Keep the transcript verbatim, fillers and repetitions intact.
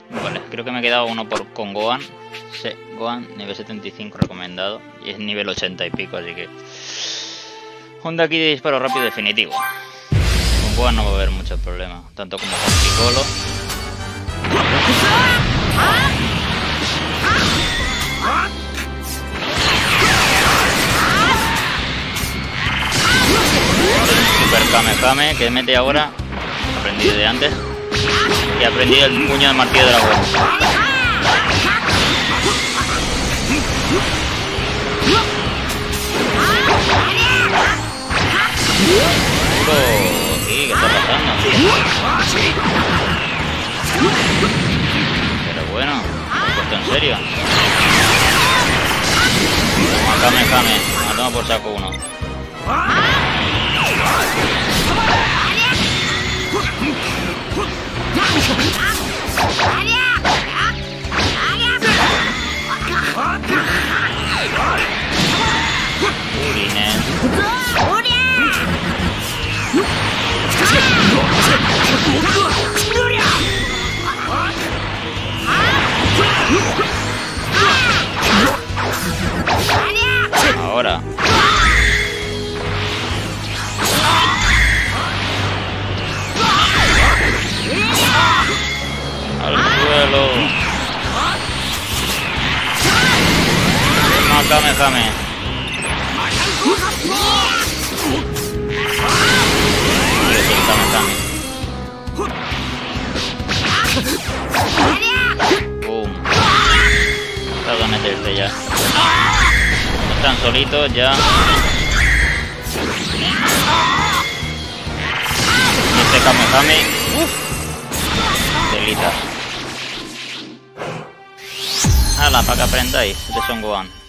Vale, creo que me he quedado uno por con Gohan. Sí, Gohan, nivel setenta y cinco recomendado. Y es nivel ochenta y pico, así que... un de aquí de disparo rápido definitivo. Con Gohan no va a haber mucho problema, tanto como con Piccolo. Super Kamehame que mete ahora. Aprendí de antes. Y aprendí el puño de martillo de dragón. Oh, ¿qué está pasando? Pero bueno, ¿esto en serio? Kamehame, me tomo por saco uno. Urinen. Ahora. Al suelo. Kamehame. Dios, el Kamehame. Boom. Trata de meterte ya. Están solitos ya. Este Kamehame. Uf. Delita. Hala, para que aprendáis de Son Gohan.